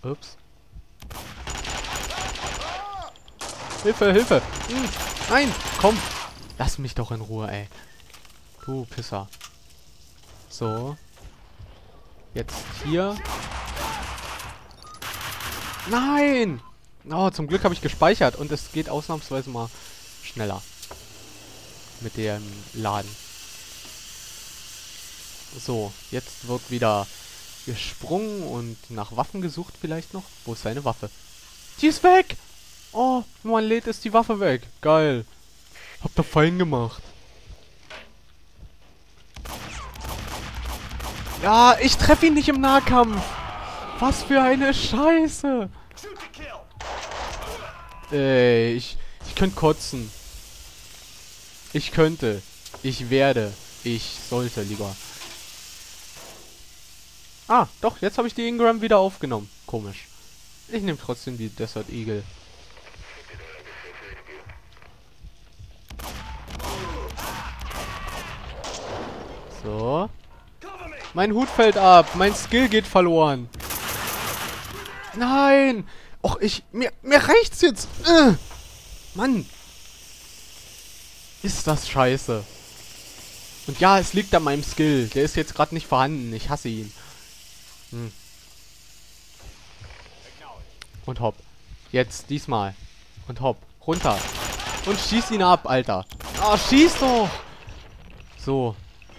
Ups. Hilfe, Hilfe! Nein! Komm! Lass mich doch in Ruhe, ey. Du Pisser. So. Jetzt hier. Nein! Oh, zum Glück habe ich gespeichert. Und es geht ausnahmsweise mal schneller. Mit dem Laden. So, jetzt wird wieder gesprungen und nach Waffen gesucht vielleicht noch. Wo ist seine Waffe? Die ist weg! Oh, wenn man lädt, ist die Waffe weg. Geil. Habt ihr fein gemacht. Ja, ich treffe ihn nicht im Nahkampf. Was für eine Scheiße. Ey, ich könnte kotzen. Ich könnte. Ich werde. Ich sollte lieber. Ah, doch, jetzt habe ich die Ingram wieder aufgenommen. Komisch. Ich nehme trotzdem die Desert Eagle. So. Mein Hut fällt ab. Mein Skill geht verloren. Nein. Och, mir reicht's jetzt. Mann. Ist das scheiße. Und ja, es liegt an meinem Skill. Der ist jetzt gerade nicht vorhanden. Ich hasse ihn. Und hopp. Jetzt, diesmal. Und hopp. Runter. Und schieß ihn ab, Alter. Ah, schieß doch. So.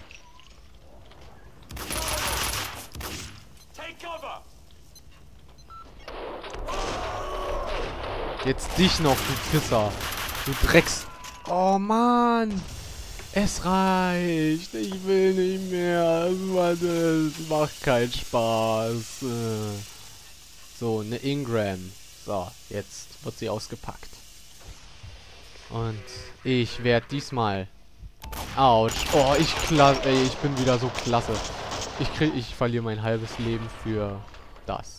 Jetzt dich noch, du Pisser. Du Drecks. Oh, Mann. Es reicht. Ich will nicht mehr. Es macht keinen Spaß. So, eine Ingram. So, jetzt wird sie ausgepackt. Und ich werde diesmal... Autsch. Oh, ich bin wieder so klasse. Ich verliere mein halbes Leben für das.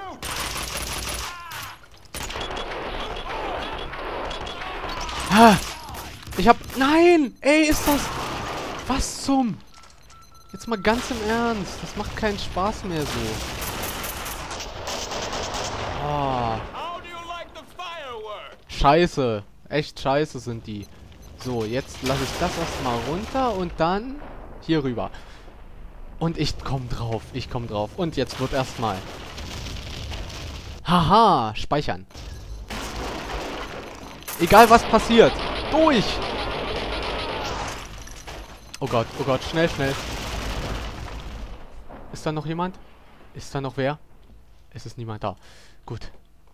Ah, nein! Ey, ist das... Was zum... Jetzt mal ganz im Ernst. Das macht keinen Spaß mehr so. Oh. Scheiße. Echt scheiße sind die. So, jetzt lasse ich das erstmal runter und dann hier rüber. Und ich komme drauf. Ich komme drauf. Und jetzt wird erstmal... Haha, speichern. Egal was passiert. Durch! Oh Gott, schnell, schnell. Ist da noch jemand? Ist da noch wer? Es ist niemand da. Gut.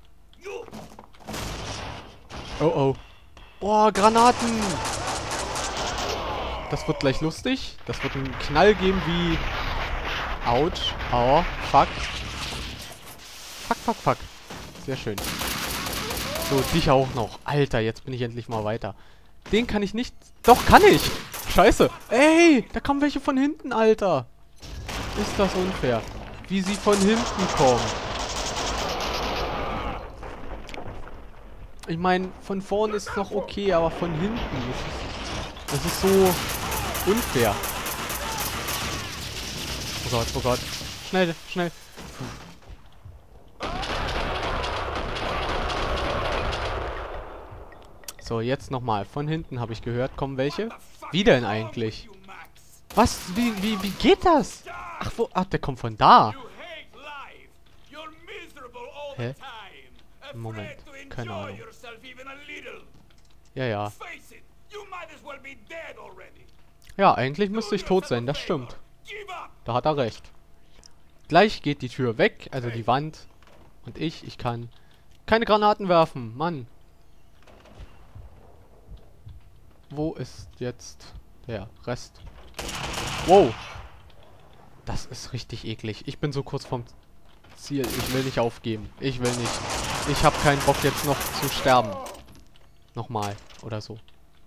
Oh oh. Oh, Granaten! Das wird gleich lustig. Das wird einen Knall geben wie... Autsch. Oh, fuck. Fuck, fuck, fuck. Sehr schön. So, dich auch noch. Alter, jetzt bin ich endlich mal weiter. Den kann ich nicht... Doch, kann ich! Scheiße. Ey, da kommen welche von hinten, Alter. Ist das unfair. Wie sie von hinten kommen. Ich meine, von vorn ist noch okay, aber von hinten. Das ist so unfair. Oh Gott, oh Gott. Schnell, schnell. So, jetzt nochmal. Von hinten habe ich gehört. Kommen welche? Wie denn eigentlich? Was? Wie geht das? Ach, wo? Ach, der kommt von da. Hä? Moment. Keine Ahnung. Ja, ja. Ja, eigentlich müsste ich tot sein. Das stimmt. Da hat er recht. Gleich geht die Tür weg. Also die Wand. Und ich kann keine Granaten werfen. Mann. Wo ist jetzt der Rest? Wow. Das ist richtig eklig. Ich bin so kurz vom Ziel. Ich will nicht aufgeben. Ich will nicht. Ich habe keinen Bock jetzt noch zu sterben. Nochmal. Oder so.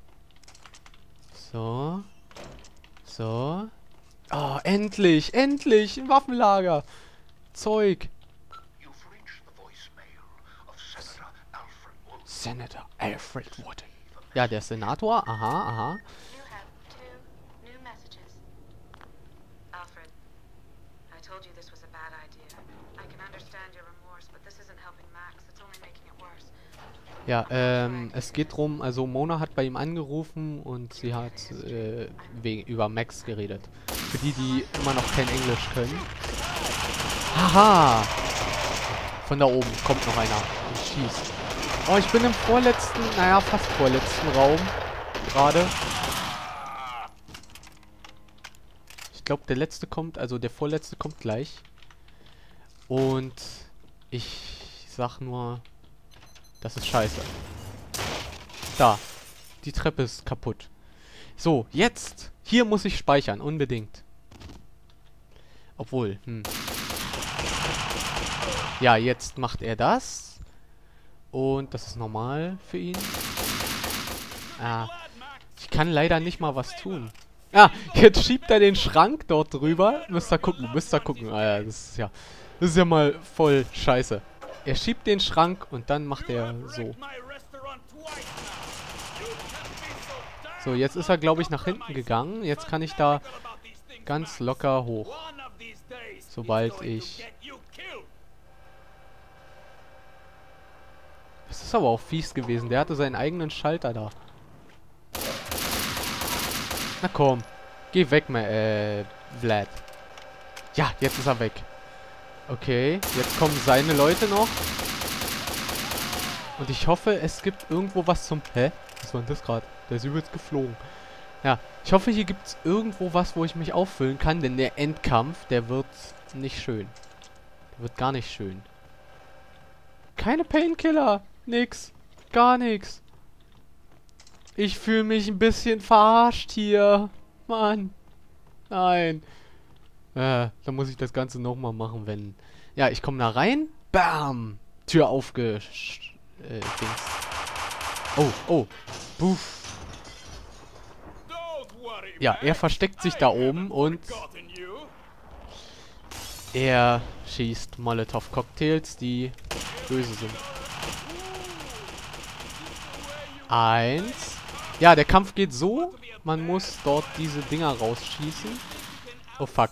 So. So. Oh, endlich. Endlich. Ein Waffenlager. Zeug. Senator Alfred Wooden. Ja, der Senator. Aha, aha. Ja, es geht drum, also Mona hat bei ihm angerufen und sie hat über Max geredet. Für die, die immer noch kein Englisch können. Haha! Von da oben kommt noch einer und schießt. Oh, ich bin im vorletzten, naja, fast vorletzten Raum. Gerade. Ich glaube, der letzte kommt, also der vorletzte kommt gleich. Und ich sag nur, das ist scheiße. Da. Die Treppe ist kaputt. So, jetzt. Hier muss ich speichern, unbedingt. Obwohl, ja, jetzt macht er das. Und das ist normal für ihn. Ah, ich kann leider nicht mal was tun. Ah, jetzt schiebt er den Schrank dort drüber. Müsst ihr gucken, Ah, ja, das ist ja mal voll scheiße. Er schiebt den Schrank und dann macht er so. So, jetzt ist er, glaube ich, nach hinten gegangen. Jetzt kann ich da ganz locker hoch. Sobald ich... Das ist aber auch fies gewesen. Der hatte seinen eigenen Schalter da. Na komm. Geh weg, Vlad. Ja, jetzt ist er weg. Okay, jetzt kommen seine Leute noch. Und ich hoffe, es gibt irgendwo was zum... Hä? Was war denn das gerade? Der ist übelst geflogen. Ja, ich hoffe, hier gibt es irgendwo was, wo ich mich auffüllen kann, denn der Endkampf, der wird nicht schön. Der wird gar nicht schön. Keine Painkiller. Nix. Gar nichts. Ich fühle mich ein bisschen verarscht hier. Mann. Nein. Dann muss ich das Ganze nochmal machen, wenn... Ja, ich komme da rein. Bam. Tür Dings. Oh. Buff. Ja, er versteckt sich da oben und... Er schießt Molotow-Cocktails, die böse sind. 1. Ja, der Kampf geht so. Man muss dort diese Dinger rausschießen. Oh, fuck.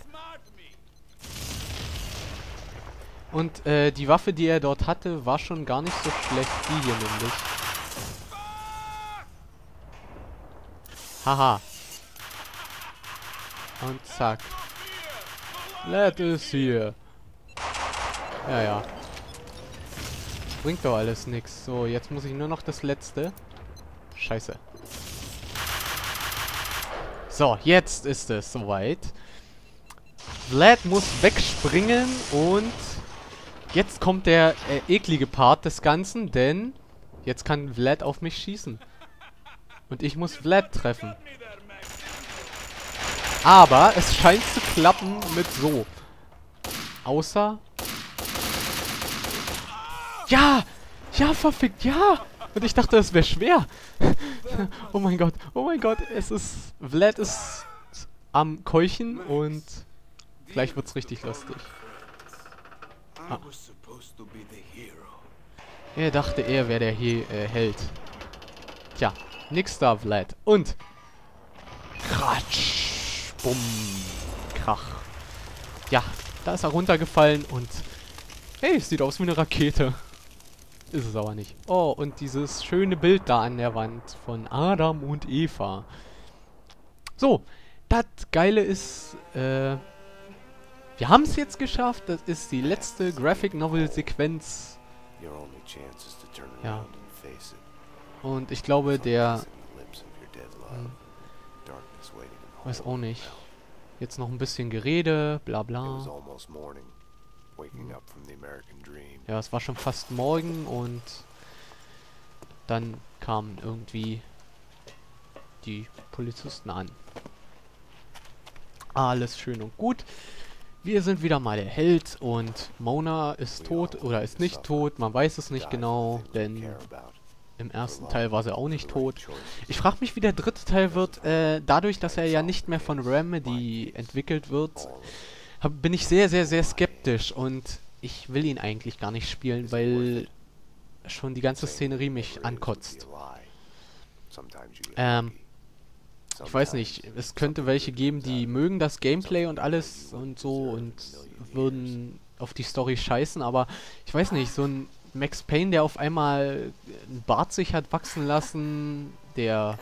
Und die Waffe, die er dort hatte, war schon gar nicht so schlecht. Die hier nämlich. Haha. Und zack. Let is hier. Ja. Bringt doch alles nix. So, jetzt muss ich nur noch das letzte. Scheiße. So, jetzt ist es soweit. Vlad muss wegspringen und jetzt kommt der eklige Part des Ganzen, denn jetzt kann Vlad auf mich schießen. Und ich muss Vlad treffen. Aber es scheint zu klappen mit so. Außer... Ja! Ja, verfickt, ja! Und ich dachte, es wäre schwer. Oh mein Gott, es ist... Vlad ist am Keuchen und gleich wird's richtig lustig. Ah. Er dachte, er wäre der Held. Tja, nix da, Vlad. Und... Kratsch! Bumm! Krach. Ja, da ist er runtergefallen und... Hey, es sieht aus wie eine Rakete. Ist es aber nicht. Oh, und dieses schöne Bild da an der Wand von Adam und Eva. So, das Geile ist, wir haben es jetzt geschafft. Das ist die letzte Graphic Novel Sequenz. Ja. Und ich glaube, der... weiß auch nicht. Jetzt noch ein bisschen Gerede, bla bla. Ja, es war schon fast morgen und dann kamen irgendwie die Polizisten an. Alles schön und gut. Wir sind wieder mal der Held und Mona ist tot oder ist nicht tot. Man weiß es nicht genau, denn im ersten Teil war sie auch nicht tot. Ich frage mich, wie der dritte Teil wird. Dadurch, dass er ja nicht mehr von Remedy entwickelt wird, bin ich sehr, sehr, sehr skeptisch und ich will ihn eigentlich gar nicht spielen, weil schon die ganze Szenerie mich ankotzt. Ich weiß nicht, es könnte welche geben, die mögen das Gameplay und alles und so und würden auf die Story scheißen, aber ich weiß nicht, so ein Max Payne, der auf einmal einen Bart sich hat wachsen lassen, der,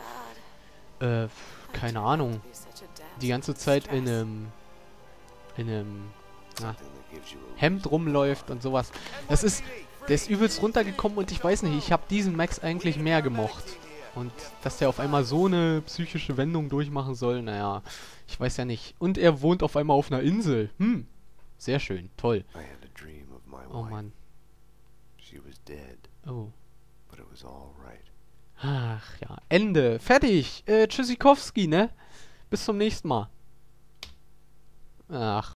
keine Ahnung, die ganze Zeit in einem na, Hemd rumläuft und sowas. Der ist übelst runtergekommen und ich weiß nicht, ich habe diesen Max eigentlich mehr gemocht. Und dass der auf einmal so eine psychische Wendung durchmachen soll, naja, ich weiß ja nicht. Und er wohnt auf einmal auf einer Insel. Sehr schön, toll. Oh Mann. Oh. Ach ja, Ende. Fertig. Tschüssikowski, ne? Bis zum nächsten Mal. Ach.